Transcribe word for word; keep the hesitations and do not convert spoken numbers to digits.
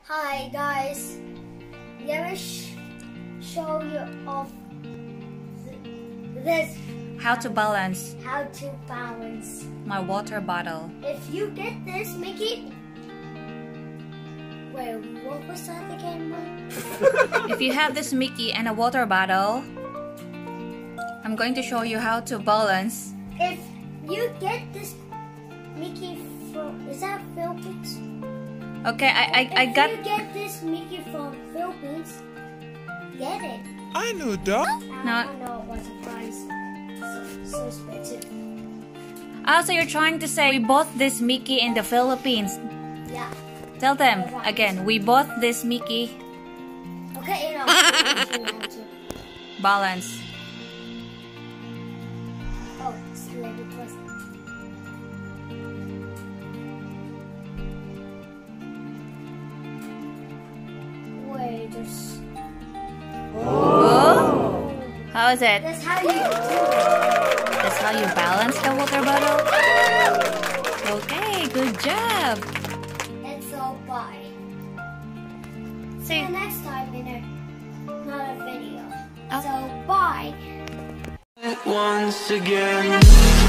Hi guys, let me sh show you of th this How to balance how to balance my water bottle. If you get this, Mickey. Wait, what was that again, Mom? If you have this Mickey and a water bottle, I'm going to show you how to balance. If you get this Mickey from, is that Philippines? Okay, I I, I if got. If you get this Mickey from Philippines, get it. I know that. No. I don't know what's the price. So, so expensive. Ah, so you're trying to say we bought this Mickey in the Philippines. Yeah. Tell them again, we bought this Mickey. Okay, you know. Balance. Oh, it's like it was. Wait, there's. Oh. How is it? That's how you do it. That's how you balance the water bottle? Okay, good job. And so, bye. See See. you next time in another video. Oh. So, bye. Once again.